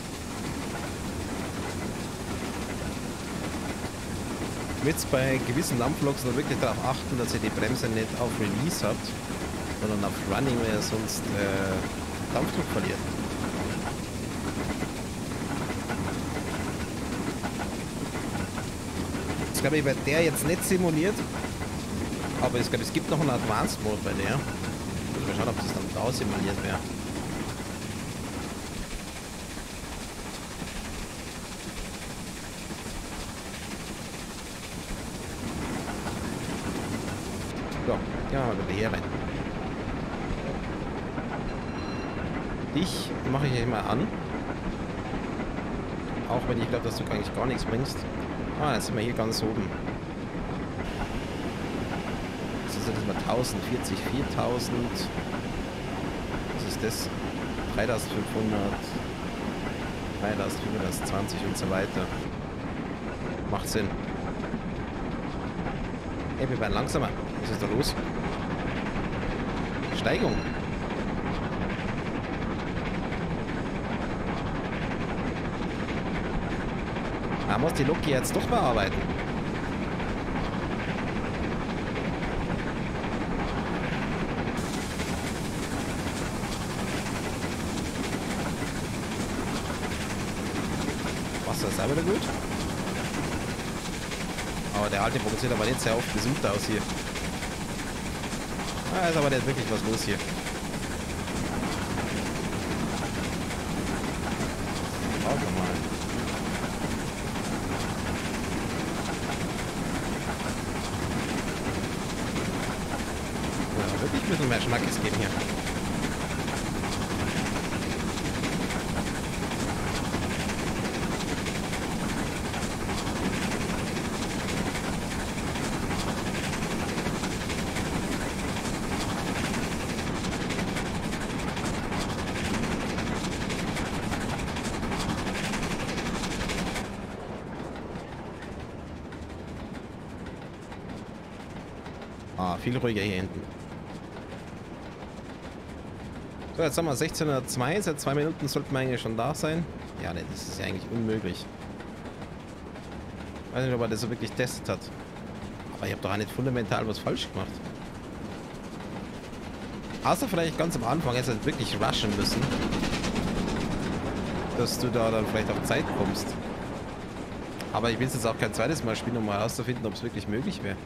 Jetzt bei gewissen Dampfloks nur wirklich darauf achten, dass ihr die Bremse nicht auf Release habt, sondern auf Running, weil ihr sonst äh, Dampfdruck verliert. Das glaube ich bei der jetzt nicht simuliert, aber ich glaube es gibt noch einen Advanced Mode bei der. Mal schauen, ob das dann da simuliert wäre. So, ja, mal bitte hier rein. Dich mache ich hier mal an. Auch wenn ich glaube, dass du eigentlich gar nichts bringst. Ah, jetzt sind wir hier ganz oben. Das sind jetzt mal tausendvierzig, viertausend. Was ist das? dreitausendfünfhundert, dreitausendfünfhundertzwanzig und so weiter. Macht Sinn. Ey, wir werden langsamer. Was ist da los? Steigung. Man muss die Loki jetzt doch bearbeiten. Wasser ist auch wieder gut. Aber der alte produziert aber nicht sehr oft besucht aus hier. Da ist aber nicht wirklich was los hier. Schauen wir mal. Ja, wirklich ein bisschen mehr Schmackes geben hier. Ah, viel ruhiger hier hinten. So, jetzt haben wir sechzehnhundertzwei. Seit zwei Minuten sollten wir eigentlich schon da sein. Ja, ne, das ist ja eigentlich unmöglich. Ich weiß nicht, ob er das so wirklich getestet hat. Aber ich habe doch auch nicht fundamental was falsch gemacht. Außer vielleicht ganz am Anfang jetzt halt wirklich rushen müssen. Dass du da dann vielleicht auf Zeit kommst. Aber ich will es jetzt auch kein zweites Mal spielen, um mal herauszufinden, ob es wirklich möglich wäre.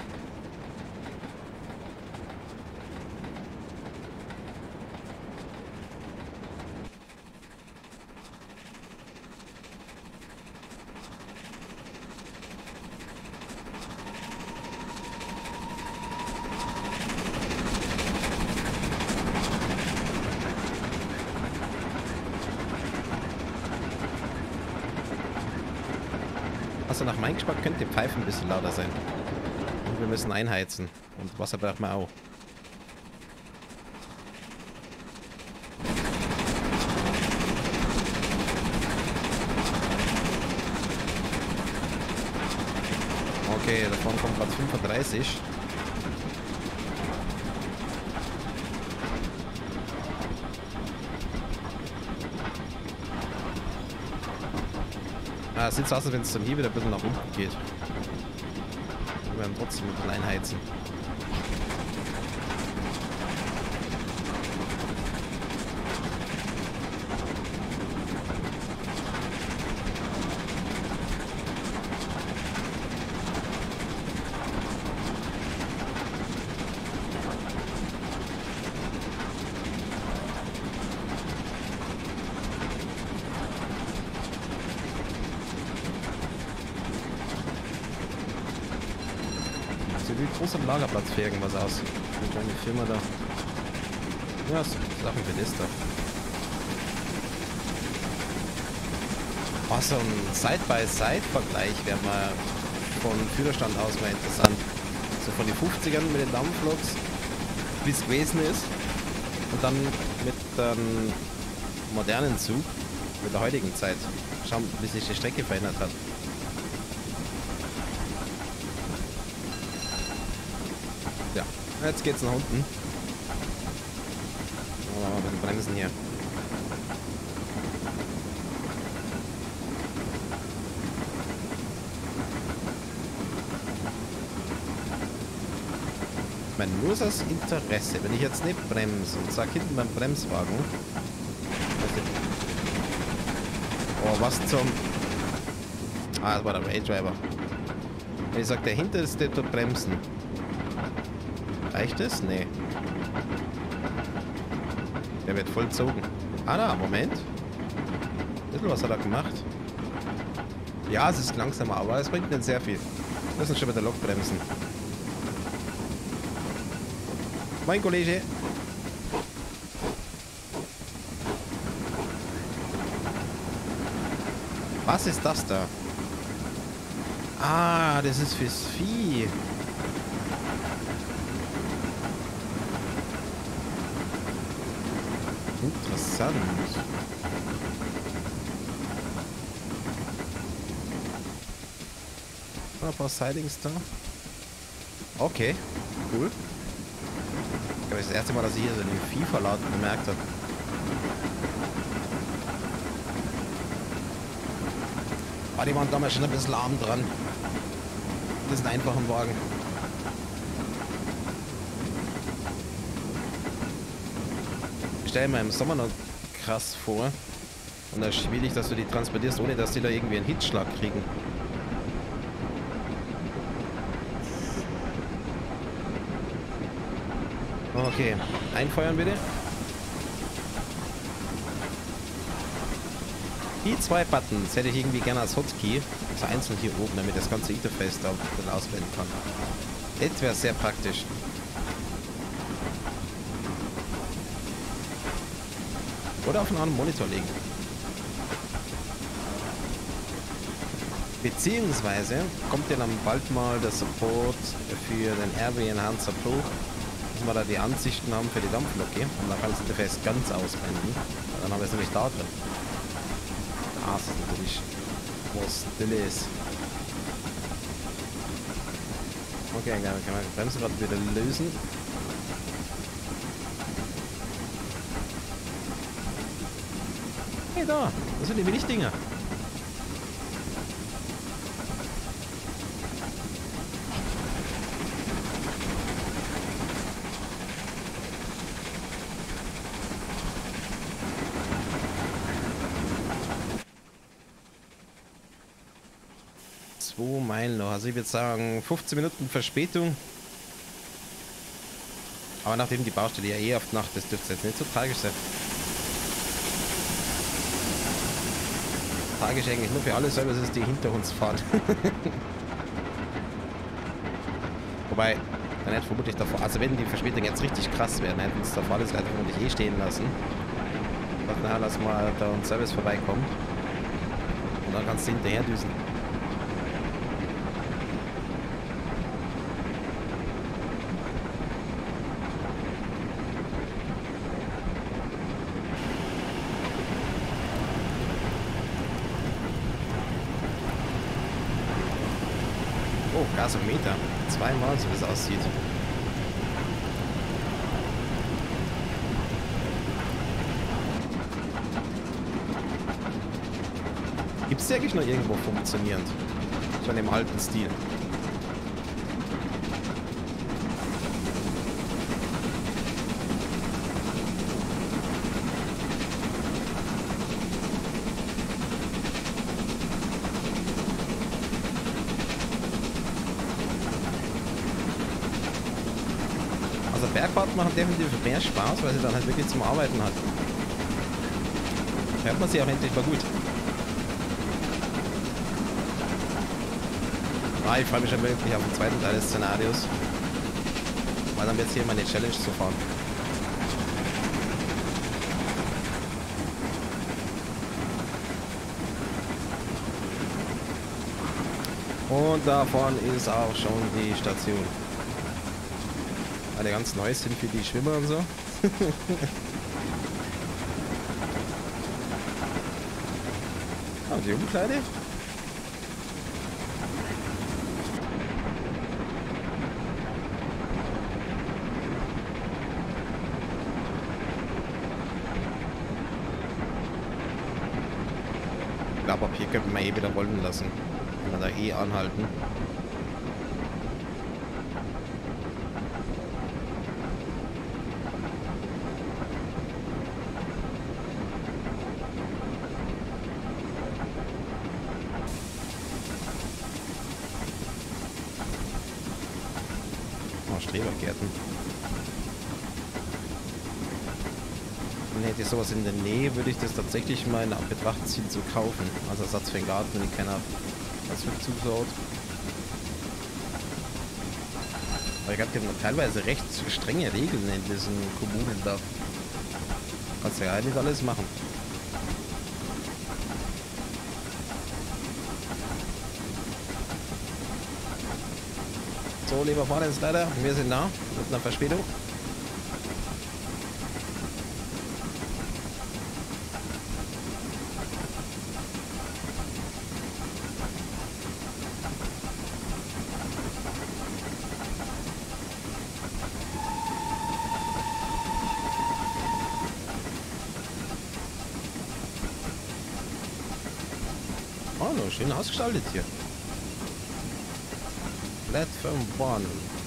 Also nach meinem Geschmack könnte die Pfeife ein bisschen lauter sein. Und wir müssen einheizen. Und Wasser braucht man auch. Okay, davon kommt gerade fünfunddreißig. Ah, es sieht so aus, als wenn es dann hier wieder ein bisschen nach unten geht. Wir werden trotzdem ein bisschen einheizen. Wie groß am Lagerplatz für irgendwas aus? Eine kleine Firma da. Ja, so Sachen für das da. Oh, so ein Side-by-Side-Vergleich wäre mal von Führerstand aus mal interessant. So von den fünfzigern mit den Dampfloks, wie es gewesen ist. Und dann mit dem modernen Zug, mit der heutigen Zeit. Schauen, wie sich die Strecke verändert hat. Ja, jetzt geht's nach unten. Mal ein bisschen bremsen hier. Ich meine, nur das Interesse, wenn ich jetzt nicht bremse und sag hinten beim Bremswagen. Oh, was zum. Ah, das war der Raydriver. Wenn ich sag, der hinterste tut bremsen. Reicht das? Nee. Der wird voll gezogen. Ah, na, Moment. Ein bisschen was hat er gemacht. Ja, es ist langsamer, aber es bringt nicht sehr viel. Wir müssen schon mit der Lok bremsen. Mein Kollege. Was ist das da? Ah, das ist fürs Vieh. Interessant. Ein paar Sidings da. Okay, cool. Ich glaube, das erste Mal, dass ich hier so den Viehverladen bemerkt habe. Ah, die waren damals schon ein bisschen arm dran. Das ist ein einfacher Wagen. Ich stelle mir im Sommer noch krass vor. Und da ist schwierig, dass du die transportierst, ohne dass die da irgendwie einen Hitzschlag kriegen. Okay, einfeuern bitte. Die zwei Buttons hätte ich irgendwie gerne als Hotkey, also einzeln hier oben, damit das ganze Interface da dann ausblenden kann. Das wäre sehr praktisch. Oder auf einen anderen Monitor legen. Beziehungsweise kommt ja dann bald mal der Support für den R W Enhancer Pro, dass wir da die Ansichten haben für die Dampflocke und dann kann das Interface ganz ausblenden. Dann haben wir es nämlich da drin. Das ist natürlich, was still ist. Okay, dann kann man das Bremsrad wieder lösen. Hey da, das sind die Milchdinger. Zwei Meilen noch. Also ich würde sagen fünfzehn Minuten Verspätung. Aber nachdem die Baustelle ja eh auf Nacht ist, dürfte es jetzt nicht so tragisch sein. Tragisch eigentlich nur für alle Services, die hinter uns fahren. Wobei, dann hätte vermutlich davor, also wenn die Verspätung jetzt richtig krass wäre, dann hätten uns davor alles leider vermutlich eh stehen lassen. Sagt, na, lass mal da ein Service vorbeikommen. Und dann kannst du hinterher düsen. Oh, Gasometer. Zweimal, so wie es aussieht. Gibt es eigentlich noch irgendwo funktionierend? Schon im alten Stil. Also Bergfahrten machen definitiv mehr Spaß, weil sie dann halt wirklich zum Arbeiten hat. Hört man sie auch endlich mal gut. Ah, ich freue mich schon wirklich auf den zweiten Teil des Szenarios. Weil dann wird es hier meine Challenge zu fahren. Und da vorne ist auch schon die Station. Alle ganz neu sind für die Schwimmer und so. Ah, die Umkleide. Ich glaube, ab hier könnten wir eh wieder rollen lassen. Wenn wir da eh anhalten. Oh, Strebergärten. Und hätte ich sowas in der Nähe, würde ich das tatsächlich mal in Betracht ziehen zu kaufen. Als Ersatz für den Garten, wenn ich keiner als Rückzugsort. Aber ich habe teilweise recht strenge Regeln in diesen Kommunen da. Kannst ja eigentlich alles machen. So, lieber Fahrdienstleiter, wir sind da mit einer Verspätung. Oh, no, schön ausgestaltet hier. Platform One.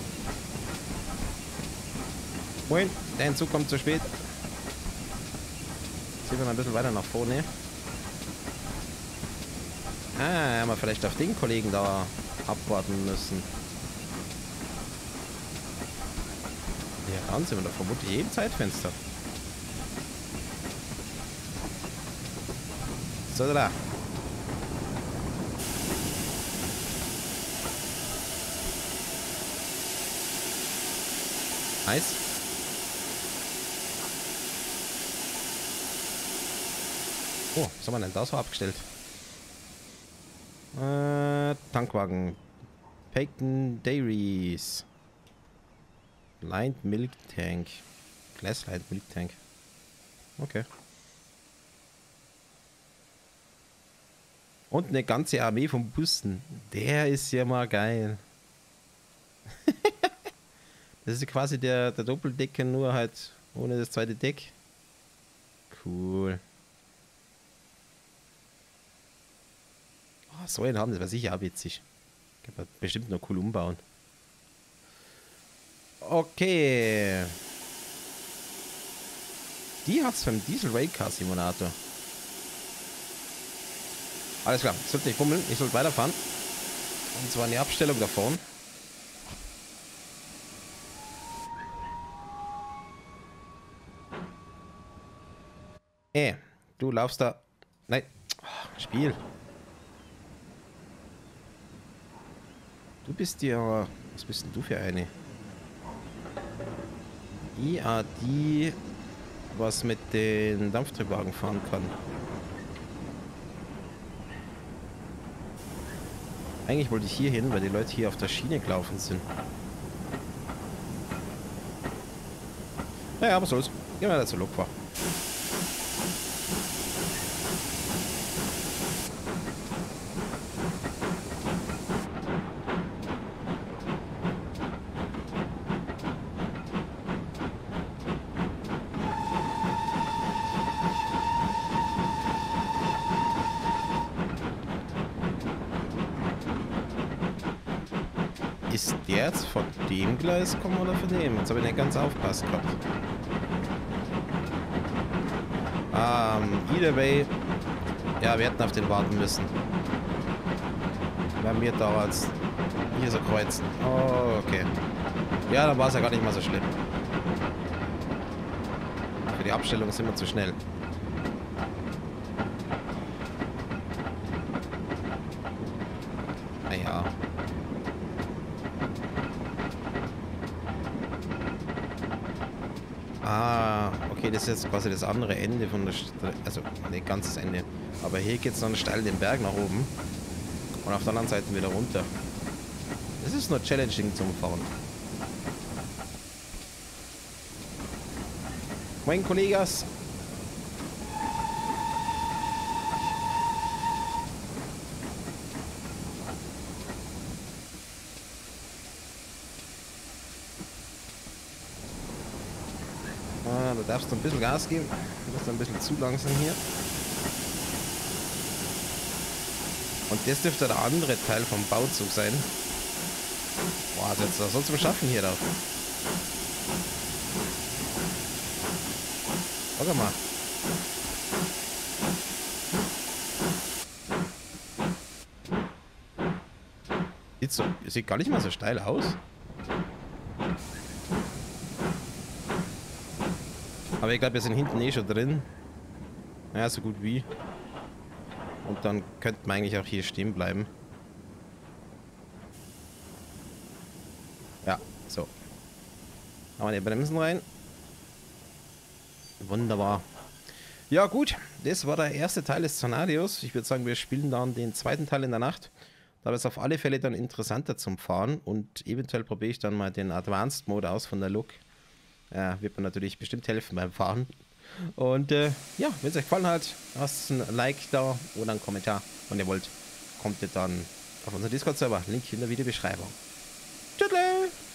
Moin, der Entzug kommt zu spät. Ziehen wir mal ein bisschen weiter nach vorne. Ah, haben wir vielleicht auf den Kollegen da abwarten müssen. Ja, dann sind wir da vermutlich jedem Zeitfenster. So, da. Nice. Oh, was haben wir denn da so abgestellt? Äh, Tankwagen. Peyton Dairies. Lined Milk Tank. Glass Lined Milk Tank. Okay. Und eine ganze Armee von Bussen. Der ist ja mal geil. Das ist quasi der, der Doppeldecker, nur halt ohne das zweite Deck. Cool. Oh, so einen haben, das wäre sicher auch witzig. Kann man bestimmt noch cool umbauen. Okay. Die hat's beim Diesel Raycar Simulator. Alles klar, sollte nicht bummeln, ich sollte weiterfahren. Und zwar eine Abstellung da vorne. Äh, du laufst da. Nein. Oh, Spiel. Du bist ja. Was bist denn du für eine? Ja, die was mit den Dampftriebwagen fahren kann. Eigentlich wollte ich hier hin, weil die Leute hier auf der Schiene gelaufen sind. Naja, was soll's. Gehen wir da zur Lokfahrt. Ist der jetzt von dem Gleis kommen oder von dem? Jetzt habe ich nicht ganz aufgepasst gehabt. Ähm, either way. Ja, wir hätten auf den warten müssen. Bei mir dauert's. Hier so kreuzen. Oh, okay. Ja, dann war es ja gar nicht mal so schlimm. Für die Abstellung sind wir zu schnell. Naja. Ah, okay, das ist jetzt quasi das andere Ende von der St also nicht ganzes Ende. Aber hier geht es noch steil den Berg nach oben. Und auf der anderen Seite wieder runter. Das ist nur challenging zum Fahren. Moin, Kollegas. Ah, da darfst du ein bisschen Gas geben. Du bist ein bisschen zu langsam hier. Und das dürfte der andere Teil vom Bauzug sein. Boah, das soll es zum Schaffen hier drauf. Warte mal. Sieht, so, sieht gar nicht mal so steil aus. Aber ich glaube, wir sind hinten eh schon drin. Ja, so gut wie. Und dann könnten wir eigentlich auch hier stehen bleiben. Ja, so. Haben wir die Bremsen rein. Wunderbar. Ja gut, das war der erste Teil des Szenarios. Ich würde sagen, wir spielen dann den zweiten Teil in der Nacht. Da ist auf alle Fälle dann interessanter zum Fahren. Und eventuell probiere ich dann mal den Advanced Mode aus von der Look. Ja, wird mir natürlich bestimmt helfen beim Fahren. Und äh, ja, wenn es euch gefallen hat, lasst ein Like da oder einen Kommentar. Wenn ihr wollt, kommt ihr dann auf unseren Discord-Server. Link in der Videobeschreibung. Tschüss!